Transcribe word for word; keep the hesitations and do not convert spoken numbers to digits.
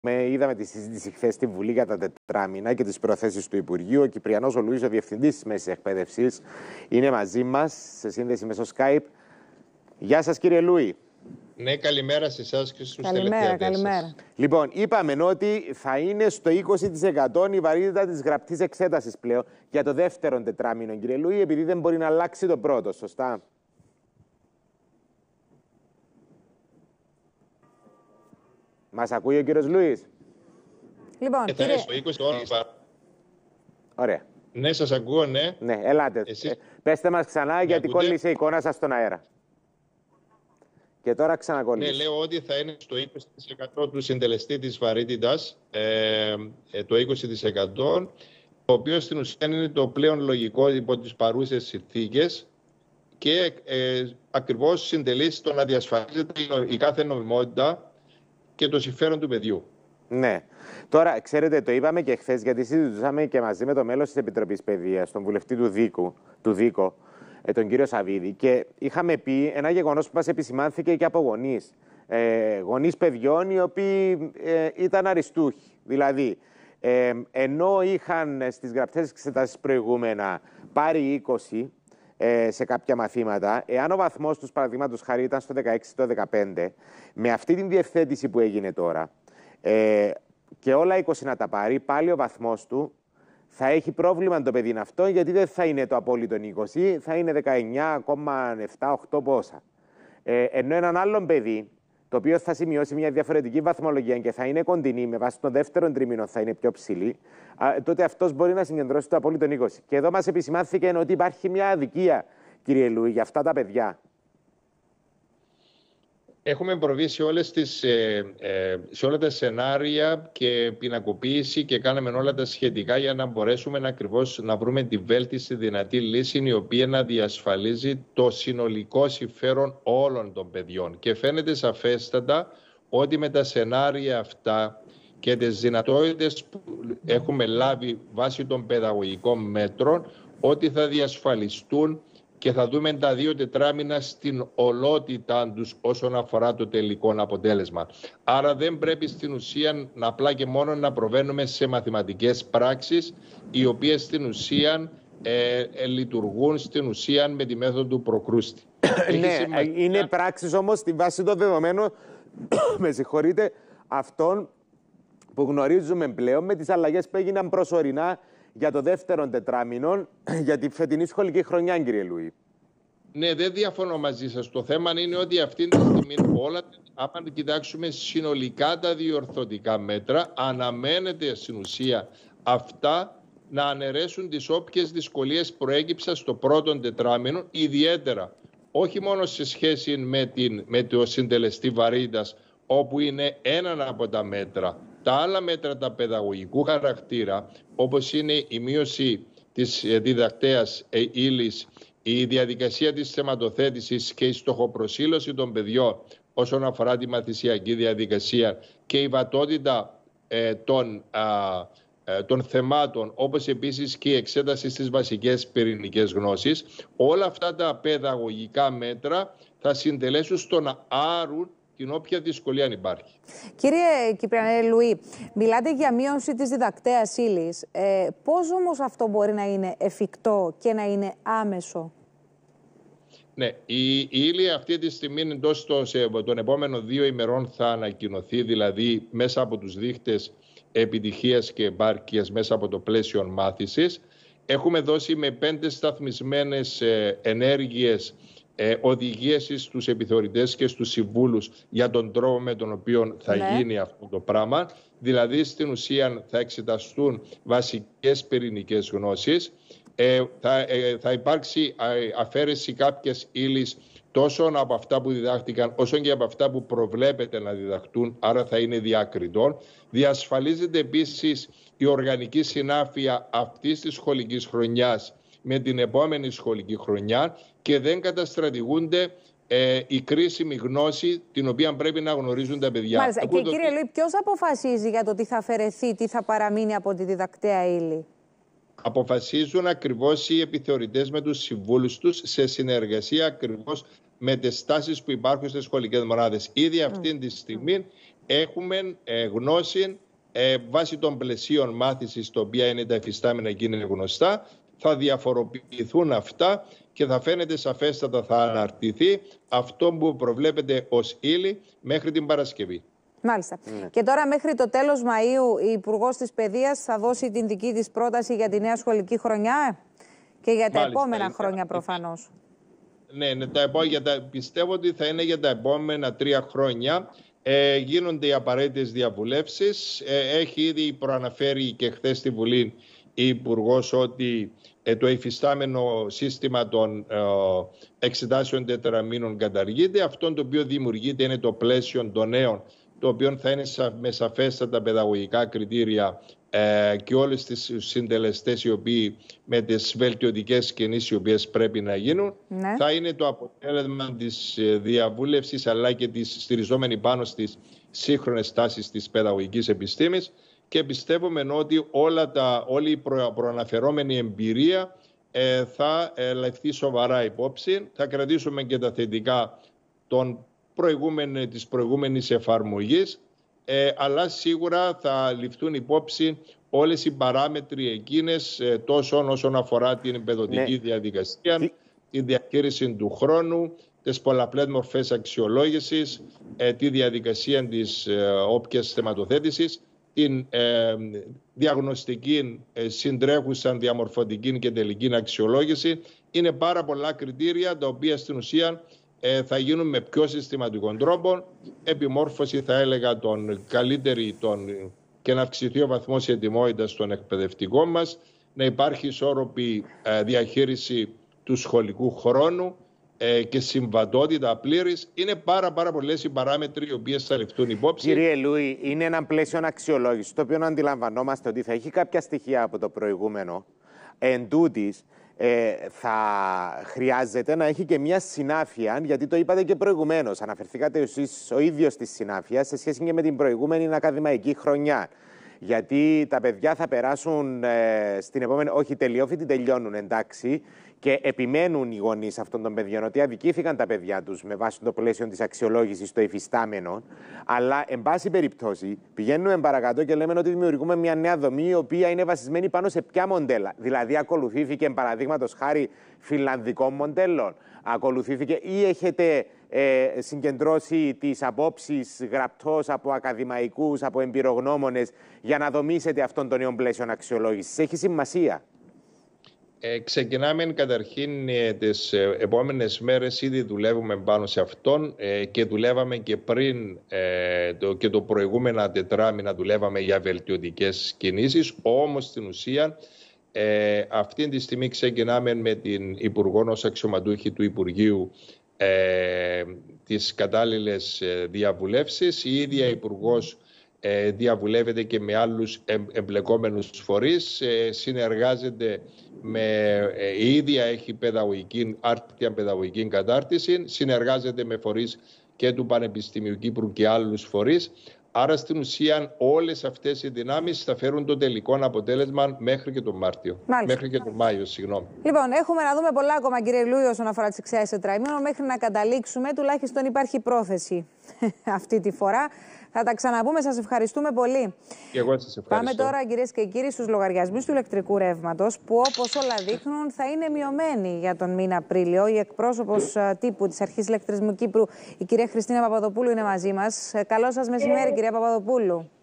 Είδαμε τη συζήτηση χθες στη Βουλή για τα τετράμινα και τις προθέσεις του Υπουργείου. Ο Κυπριανός ο Λουίς, ο Διευθυντής της Μέσης Εκπαίδευσης, είναι μαζί μας σε σύνδεση μέσω Skype. Γεια σας, κύριε Λουί. Ναι, καλημέρα σε εσάς και στους καλημέρα, τηλεθεατές καλημέρα. σας. Λοιπόν, είπαμε ότι θα είναι στο είκοσι τοις εκατό η βαρύτητα της γραπτής εξέτασης πλέον για το δεύτερο τετράμινο, κύριε Λουί, επειδή δεν μπορεί να αλλάξει το πρώτο, σωστά? Μας ακούει ο κύριος Λουίς? Λοιπόν, Και θα κύριε... είναι στο είκοσι τοις εκατό. Ωραία. Ναι, σας ακούω, ναι. Ναι, ελάτε. Εσείς... Ε, πέστε μας ξανά, γιατί ακούτε? κόλλησε η εικόνα σας στον αέρα. Και τώρα ξανακόλλησε. Ναι, λέω ότι θα είναι στο είκοσι τοις εκατό του συντελεστή της βαρύτητας, ε, ε, το είκοσι τοις εκατό, το οποίο στην ουσία είναι το πλέον λογικό υπό τις παρούσες συνθήκες και ε, ακριβώς συντελεί στο να διασφαλίζεται η κάθε νομιμότητα και το συμφέρον του παιδιού. Ναι. Τώρα, ξέρετε, το είπαμε και χθες, γιατί συζητούσαμε και μαζί με το μέλος της Επιτροπής Παιδείας, τον βουλευτή του Δίκου, του Δίκο, τον κύριο Σαββίδη, και είχαμε πει ένα γεγονός που μας επισημάνθηκε και από γονείς. Ε, γονείς παιδιών οι οποίοι ε, ήταν αριστούχοι. Δηλαδή, ε, ενώ είχαν στις γραπτές εξετάσεις προηγούμενα πάρει είκοσι ε, σε κάποια μαθήματα, εάν ο βαθμός τους, παραδείγματος χάρη, ήταν στο δεκαέξι το δεκαπέντε, με αυτή την διευθέτηση που έγινε τώρα, ε, και όλα είκοσι να τα πάρει, πάλι ο βαθμός του θα έχει πρόβλημα το παιδί αυτό, γιατί δεν θα είναι το απόλυτο είκοσι, θα είναι δεκαεννιά κόμμα επτά οκτώ πόσα. Ε, ενώ έναν άλλον παιδί, το οποίο θα σημειώσει μια διαφορετική βαθμολογία και θα είναι κοντινή, με βάση το δεύτερο τρίμηνο θα είναι πιο ψηλή, α, τότε αυτός μπορεί να συγκεντρώσει το απόλυτο είκοσι. Και εδώ μας επισημάνθηκε ότι υπάρχει μια αδικία, κύριε Λουί, για αυτά τα παιδιά. Έχουμε προβεί σε, όλες τις, ε, ε, σε όλα τα σενάρια και πινακοποίηση και κάναμε όλα τα σχετικά για να μπορέσουμε να, ακριβώς, να βρούμε τη βέλτιστη δυνατή λύση, η οποία να διασφαλίζει το συνολικό συμφέρον όλων των παιδιών. Και φαίνεται σαφέστατα ότι με τα σενάρια αυτά και τις δυνατότητες που έχουμε λάβει βάσει των παιδαγωγικών μέτρων, ότι θα διασφαλιστούν και θα δούμε τα δύο τετράμινα στην ολότητα τους όσον αφορά το τελικό αποτέλεσμα. Άρα δεν πρέπει στην ουσία να απλά και μόνο να προβαίνουμε σε μαθηματικές πράξεις, οι οποίες στην ουσία ε, ε, λειτουργούν στην ουσία με τη μέθοδο του προκρούστη. Ναι, σημασία... είναι πράξεις όμως στη βάση των δεδομένων, με συγχωρείτε, αυτών που γνωρίζουμε πλέον με τις αλλαγές που έγιναν προσωρινά για το δεύτερο τετράμινο, για τη φετινή σχολική χρονιά, κύριε Λουί. Ναι, δεν διαφωνώ μαζί σας. Το θέμα είναι ότι αυτή τη στιγμή όλα, άμα κοιτάξουμε συνολικά τα διορθωτικά μέτρα, αναμένεται στην ουσία αυτά να αναιρέσουν τις όποιες δυσκολίες προέκυψαν στο πρώτο τετράμινο, ιδιαίτερα όχι μόνο σε σχέση με, την, με το συντελεστή βαρύτητας, όπου είναι ένα από τα μέτρα. Τα άλλα μέτρα τα παιδαγωγικού χαρακτήρα, όπως είναι η μείωση της διδακτέας ύλης, η διαδικασία της θεματοθέτησης και η στοχοπροσήλωση των παιδιών όσον αφορά τη μαθησιακή διαδικασία και η βατότητα ε, των, α, ε, των θεμάτων, όπως επίσης και η εξέταση στις βασικές πυρηνικές γνώσεις, όλα αυτά τα παιδαγωγικά μέτρα θα συντελέσουν στο να άρουν την όποια δυσκολία αν υπάρχει. Κύριε Κυπριανέ Λουί, μιλάτε για μείωση της διδακτέας ύλης. Ε, πώς όμως αυτό μπορεί να είναι εφικτό και να είναι άμεσο? Ναι, η, η ύλη αυτή τη στιγμή εντός των επόμενων δύο ημερών θα ανακοινωθεί, δηλαδή μέσα από τους δείχτες επιτυχίας και επάρκειας, μέσα από το πλαίσιο μάθησης. Έχουμε δώσει με πέντε σταθμισμένες ε, ενέργειες Ε, οδηγίες στους επιθεωρητές και στους συμβούλους για τον τρόπο με τον οποίο θα ναι. γίνει αυτό το πράγμα. Δηλαδή, στην ουσία θα εξεταστούν βασικές πυρηνικές γνώσεις. Ε, θα, ε, θα υπάρξει αφαίρεση κάποιες ύλης τόσο από αυτά που διδάχτηκαν, όσο και από αυτά που προβλέπεται να διδαχτούν, άρα θα είναι διακριτών. Διασφαλίζεται επίσης η οργανική συνάφεια αυτής της σχολικής χρονιάς με την επόμενη σχολική χρονιά και δεν καταστρατηγούνται ε, η κρίσιμη γνώση την οποία πρέπει να γνωρίζουν τα παιδιά. Μάλιστα. Και το... κύριε Λουί, ποιος αποφασίζει για το τι θα αφαιρεθεί, τι θα παραμείνει από τη διδακτέα ύλη? Αποφασίζουν ακριβώς οι επιθεωρητές με τους συμβούλους τους σε συνεργασία ακριβώς με τις στάσεις που υπάρχουν στις σχολικές μονάδες. Ήδη αυτή τη στιγμή έχουμε ε, γνώση ε, βάσει των πλαισίων μάθησης, τα οποία είναι τα εφιστάμενα και είναι γνωστά. Θα διαφοροποιηθούν αυτά και θα φαίνεται σαφέστατα, θα αναρτηθεί αυτό που προβλέπεται ως ύλη μέχρι την Παρασκευή. Μάλιστα. Mm. Και τώρα μέχρι το τέλος Μαΐου η Υπουργός της Παιδείας θα δώσει την δική της πρόταση για τη νέα σχολική χρονιά και για τα Μάλιστα. επόμενα είναι, χρόνια προφανώς. Ναι, ναι τα επό... για τα... πιστεύω ότι θα είναι για τα επόμενα τρία χρόνια. Ε, γίνονται οι απαραίτητες διαβουλεύσεις. Ε, έχει ήδη προαναφέρει και χθες στη Βουλή η Υπουργός ότι ε, το υφιστάμενο σύστημα των ε, εξετάσεων τετραμήνων καταργείται. Αυτό το οποίο δημιουργείται είναι το πλαίσιο των νέων, το οποίο θα είναι με σαφέστατα παιδαγωγικά κριτήρια ε, και όλες τις συντελεστές οι οποίοι με τις βελτιωτικές κινήσεις οι οποίες πρέπει να γίνουν. Ναι. Θα είναι το αποτέλεσμα της διαβούλευσης αλλά και της στηριζόμενη πάνω στις σύγχρονες τάσεις της παιδαγωγικής επιστήμης και πιστεύουμε ότι όλα τα, όλη η προ, προαναφερόμενη εμπειρία ε, θα ε, λεφθεί σοβαρά υπόψη. Θα κρατήσουμε και τα θετικά των προηγούμενη, της προηγούμενης εφαρμογής, ε, αλλά σίγουρα θα ληφθούν υπόψη όλες οι παράμετροι εκείνες, ε, τόσο όσον αφορά την επαιδωτική ναι. διαδικασία, Τι... τη διαχείριση του χρόνου, τις πολλαπλές μορφές αξιολόγησης, ε, τη διαδικασία της ε, όποιας θεματοθέτησης, την ε, διαγνωστική, ε, συντρέχουσα, διαμορφωτική και τελική αξιολόγηση. Είναι πάρα πολλά κριτήρια τα οποία στην ουσία Ε, θα γίνουν με πιο συστηματικό τρόπο. Επιμόρφωση, θα έλεγα, τον καλύτερη τον, και να αυξηθεί ο βαθμός ετοιμότητας των εκπαιδευτικών μας, να υπάρχει ισόρροπη ε, διαχείριση του σχολικού χρόνου ε, και συμβατότητα πλήρης. Είναι πάρα, πάρα πολλές οι παράμετροι οι οποίες θα ληφθούν υπόψη. Κύριε Λούι, είναι ένα πλαίσιο αξιολόγηση, το οποίο αντιλαμβανόμαστε ότι θα έχει κάποια στοιχεία από το προηγούμενο. Εν τούτης, Ε, θα χρειάζεται να έχει και μια συνάφεια, γιατί το είπατε και προηγουμένως. Αναφερθήκατε εσείς ο ίδιος στη συνάφεια σε σχέση και με την προηγούμενη ακαδημαϊκή χρονιά. Γιατί τα παιδιά θα περάσουν ε, στην επόμενη, όχι τελειόφοιτοι, τελειώνουν εντάξει, και επιμένουν οι γονείς αυτών των παιδιών ότι αδικήθηκαν τα παιδιά τους με βάση το πλαίσιο της αξιολόγησης το υφιστάμενο. Αλλά, εν πάση περιπτώσει, πηγαίνουμε παρακάτω και λέμε ότι δημιουργούμε μια νέα δομή η οποία είναι βασισμένη πάνω σε ποια μοντέλα. Δηλαδή, ακολουθήθηκε παραδείγματος χάρη φιλανδικών μοντέλων, ακολουθήθηκε ή έχετε ε, συγκεντρώσει τις απόψεις γραπτώς από ακαδημαϊκούς, από εμπειρογνώμονες για να δομήσετε αυτόν τον νέο πλαίσιο αξιολόγησης. Έχει σημασία. Ε, ξεκινάμε καταρχήν ε, τις ε, επόμενες μέρες, ήδη δουλεύουμε πάνω σε αυτόν ε, και δουλεύαμε και πριν ε, το, και το προηγούμενα τετράμινα δουλεύαμε για βελτιωτικές κινήσεις. Όμως στην ουσία ε, αυτή τη στιγμή ξεκινάμε με την Υπουργό ως αξιωματούχη του Υπουργείου ε, τις κατάλληλες ε, διαβουλεύσεις. Η ίδια Υπουργός ε, διαβουλεύεται και με άλλους εμπλεκόμενους φορείς, ε, συνεργάζεται με, ε, η ίδια έχει παιδαγωγική, άρτια παιδαγωγική κατάρτιση, συνεργάζεται με φορείς και του Πανεπιστημίου Κύπρου και άλλους φορείς. Άρα στην ουσία όλες αυτές οι δυνάμεις θα φέρουν το τελικό αποτέλεσμα μέχρι και τον Μάρτιο. Μάλιστα. Μέχρι και τον Μάιο, συγγνώμη. Λοιπόν, έχουμε να δούμε πολλά ακόμα, κύριε Λούι, όσον αφορά τις εξαίρεσεις τετραημήνων. Μέχρι να καταλήξουμε, τουλάχιστον υπάρχει πρόθεση αυτή τη φορά. Θα τα ξαναπούμε. Σας ευχαριστούμε πολύ. Και εγώ σας ευχαριστώ. Πάμε τώρα, κυρίες και κύριοι, στους λογαριασμούς του ηλεκτρικού ρεύματος, που όπως όλα δείχνουν θα είναι μειωμένοι για τον μήνα Απρίλιο. Η εκπρόσωπος τύπου της Αρχής Ηλεκτρισμού Κύπρου, η κυρία Χριστίνα Παπαδοπούλου, είναι μαζί μας. Καλό σας μεσημέρι, κυρία Παπαδοπούλου.